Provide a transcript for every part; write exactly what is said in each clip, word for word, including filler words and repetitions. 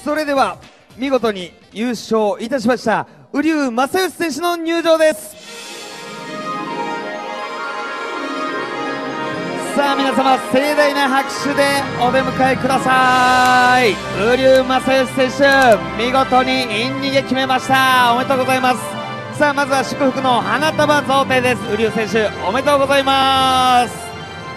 それでは見事に優勝いたしました瓜生正義選手の入場です。さあ皆様盛大な拍手でお出迎えください。瓜生正義選手見事にイン逃げ決めました。おめでとうございます。さあまずは祝福の花束贈呈です。瓜生選手おめでとうございます。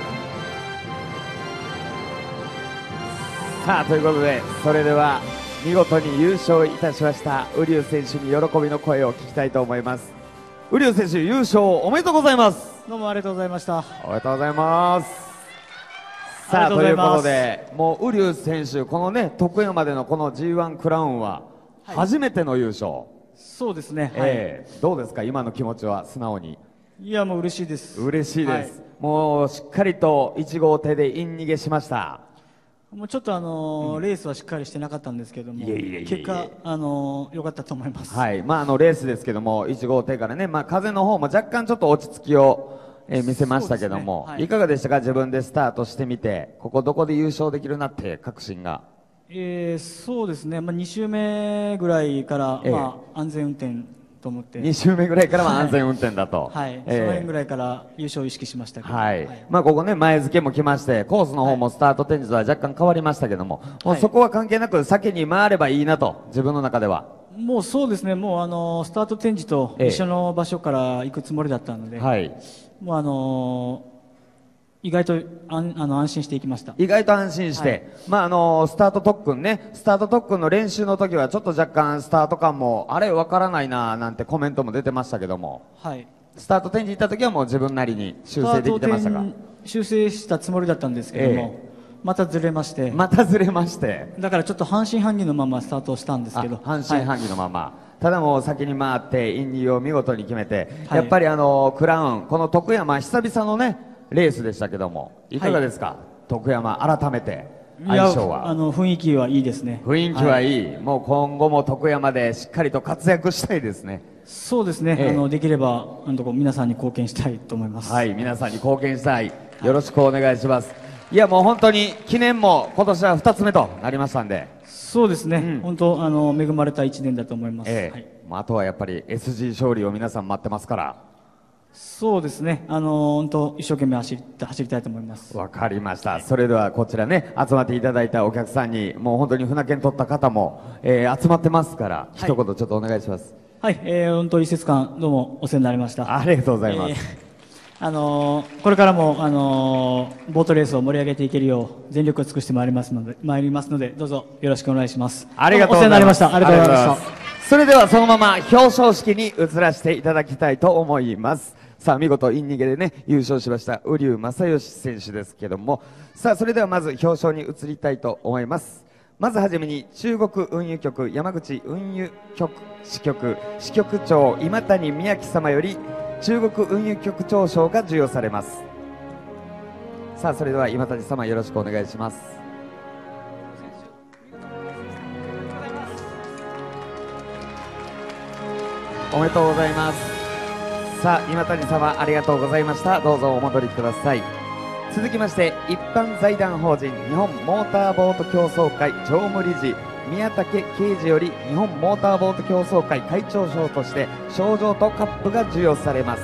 さあということでそれでは見事に優勝いたしました瓜生選手に喜びの声を聞きたいと思います。瓜生選手優勝おめでとうございます。 どうもありがとうございました。 おめでとうございます。さあということでもう瓜生選手このね徳山でのこの ジーワン クラウンは初めての優勝、はい、 そうですね、 えーはい、どうですか今の気持ちは。素直に。 いやもう嬉しいです。 嬉しいです、 はい、ももうしっかりといち号艇でイン逃げしました。 もうちょっとあのーうん、レースはしっかりしてなかったんですけども、結果あのー、良かったと思います。 はい、まああのレースですけどもいち号艇からね、まあ風の方も若干ちょっと落ち着きを、えー、見せましたけども、ねはい、いかがでしたか自分でスタートしてみてここどこで優勝できるなって確信が。 えー、そうですね、まあに周目ぐらいから、えー、まあ安全運転と思ってに周目ぐらいからは安全運転だと、 はい、はいえー、その辺ぐらいから優勝を意識しましたけど、 はいはい、まあここね前付けも来ましてコースの方もスタート展示とは若干変わりましたけども、はい、もうそこは関係なく先に回ればいいなと自分の中では。 もうそうですね、もうあのスタート展示と一緒の場所から行くつもりだったので、えーはい、もうあのー意外とあんあの安心していきました。 意外と安心して、はい、まああのスタート特訓ねスタート特訓の練習の時はちょっと若干スタート感もあれわからないななんてコメントも出てましたけども、はい、スタート展示行った時はもう自分なりに修正できてましたか。 修正したつもりだったんですけども、えー、またずれましてまたずれましてだからちょっと半信半疑のままスタートしたんですけど半信半疑のまま、はい、ただもう先に回ってインニーを見事に決めて、はい、やっぱりあのクラウンこの徳山久々のねレースでしたけどもいかがですか、はい、徳山改めて相性は。 あの雰囲気はいいですね。 雰囲気はいい、はい、もう今後も徳山でしっかりと活躍したいですね。 そうですね、ええ、あのできればあの皆さんに貢献したいと思います。 はい皆さんに貢献したい、よろしくお願いします、はい、いやもう本当に記念も今年はふたつめとなりましたんで。 そうですね、うん、本当あの恵まれたいちねんだと思います、ええはいまあ、あとはやっぱり エスジー 勝利を皆さん待ってますから。 そうですね、あのー、本当一生懸命走り走りたいと思います。 わかりました、はい、それではこちらね集まっていただいたお客さんにもう本当に船券取った方も、えー、集まってますから、はい、一言ちょっとお願いします。 はい、えー、本当一節間どうもお世話になりました。 ありがとうございます、 えー、あのー、これからも、あのー、ボートレースを盛り上げていけるよう全力を尽くしてまいりますので参りますのでどうぞよろしくお願いします。 ありがとうございました。 ありがとうございました。 それではそのまま表彰式に移らせていただきたいと思います。さあ見事イン逃げでね優勝しました瓜生正義選手ですけども、さあそれではまず表彰に移りたいと思います。まずはじめに中国運輸局山口運輸局支局支局長今谷宮城様より中国運輸局長賞が授与されます。さあそれでは今谷様よろしくお願いします。おめでとうございます。さあ今谷様ありがとうございました。どうぞお戻りください。続きまして一般財団法人日本モーターボート競争会常務理事宮武啓二より日本モーターボート競争会会長賞として賞状とカップが授与されます。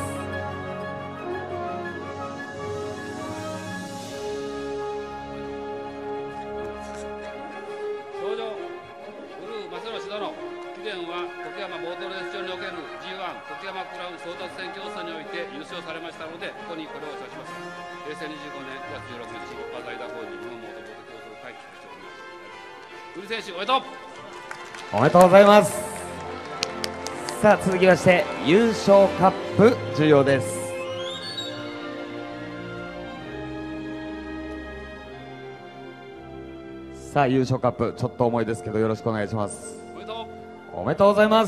賞状瓜生正義殿、以前は徳山ボートレース場における ジーワン 徳山クラウン争奪戦競争において優勝されましたのでここにこれを表彰します。へいせいにじゅうごねんくがつじゅうろくにち一般財団法人日本モーターボート競争会会長に瓜生選手おめでとう。 おめでとうございます。さあ続きまして優勝カップ授与です。さあ優勝カップちょっと重いですけどよろしくお願いします。 おめでとう。 おめでとうございます。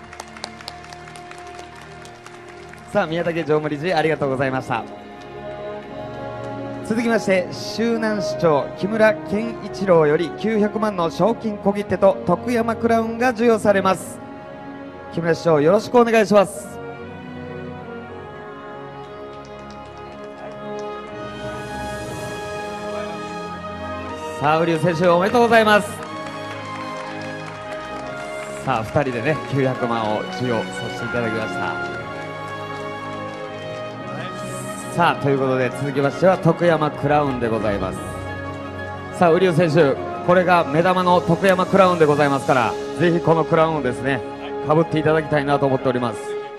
さあ宮武常務理事ありがとうございました。続きまして周南市長木村健一郎よりきゅうひゃくまんの賞金小切手と徳山クラウンが授与されます。木村市長よろしくお願いします。さあ瓜生選手おめでとうございます。 さあふたりでねきゅうひゃくまんを授与させていただきました。さあということで続きましては徳山クラウンでございます。さあ瓜生選手、これが目玉の徳山クラウンでございますから、ぜひこのクラウンをですねかぶっていただきたいなと思っております。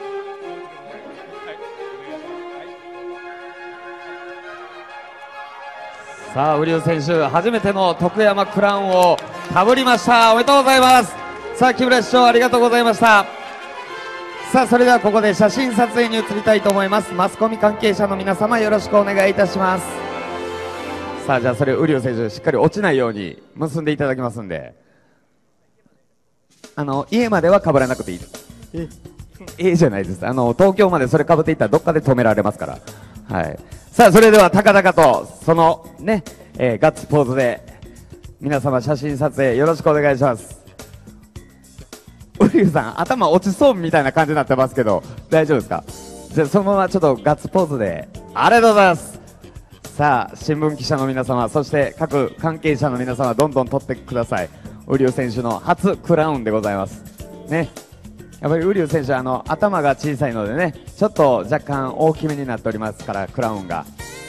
さあ瓜生選手、初めての徳山クラウンをかぶりました。おめでとうございます。さあ木村市長、ありがとうございました。さあそれではここで写真撮影に移りたいと思います。マスコミ関係者の皆様、よろしくお願いいたします。さあじゃあそれ瓜生選手、しっかり落ちないように結んでいただきますんで、あの家まではかぶらなくていいです。えええじゃないです。あの東京までそれかぶっていったらどっかで止められますから。はい。さあそれでは高々とそのね、えー、ガッツポーズで皆様写真撮影よろしくお願いします。瓜生さん頭落ちそうみたいな感じになってますけど大丈夫ですか？じゃあそのままちょっとガッツポーズで。ありがとうございます。さあ新聞記者の皆様、そして各関係者の皆様、どんどん撮ってください。瓜生選手の初クラウンでございますね。やっぱり瓜生選手はあの頭が小さいのでね、ちょっと若干大きめになっておりますから、クラウンが。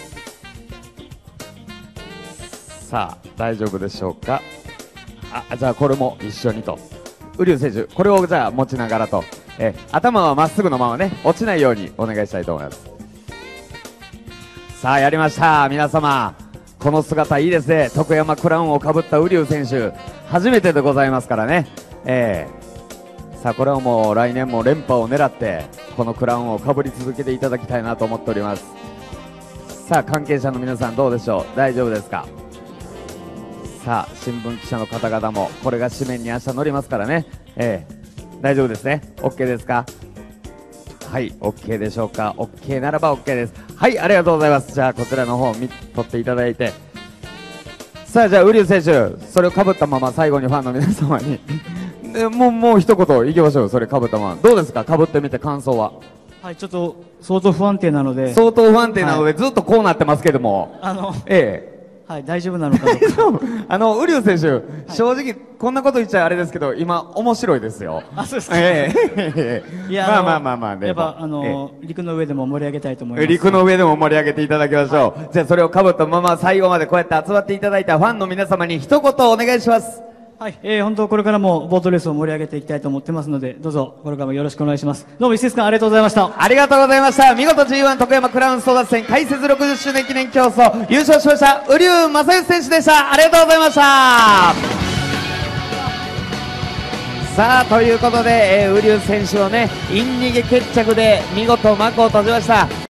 さあ大丈夫でしょうか？あ、じゃあこれも一緒にと。瓜生選手、これをじゃあ持ちながらと、え頭はまっすぐのままね落ちないようにお願いしたいと思います。さあやりました。皆様この姿いいですね。徳山クラウンをかぶった瓜生選手、初めてでございますからね。えー、さあこれはもう来年も連覇を狙ってこのクラウンをかぶり続けていただきたいなと思っております。さあ関係者の皆さんどうでしょう？大丈夫ですか？さあ新聞記者の方々もこれが紙面に明日載りますからね。えー、大丈夫ですね。 OK ですか？はい、 OK でしょうか？ OK ならば OK です。はい、ありがとうございます。じゃあこちらの方を見取っていただいて、さあじゃあ瓜生選手、それをかぶったまま最後にファンの皆様にでもうもう一言いきましょう。それかぶったままどうですか？かぶってみて感想は？ はい、ちょっと相当不安定なので相当不安定なので、はい、ずっとこうなってますけども、あのええはい、大丈夫なのかとあの瓜生選手、はい、正直こんなこと言っちゃあれですけど今面白いですよ。 あ、そうですか。 ええいやまあまあまあまあ、ね、 やっぱあの、ええ、陸の上でも盛り上げたいと思います。 陸の上でも盛り上げていただきましょう。はい、じゃあそれをかぶったまま最後までこうやって集まっていただいたファンの皆様に一言お願いします。 はい、えー、本当これからもボートレースを盛り上げていきたいと思ってますので、どうぞこれからもよろしくお願いします。どうも一節間ありがとうございました。 ありがとうございました。見事 ジーワン 徳山クラウン争奪戦開設ろくじゅっしゅうねん記念競争優勝しました瓜生正義選手でした。ありがとうございました。さあということで、えー、瓜生選手をねイン逃げ決着で見事幕を閉じました。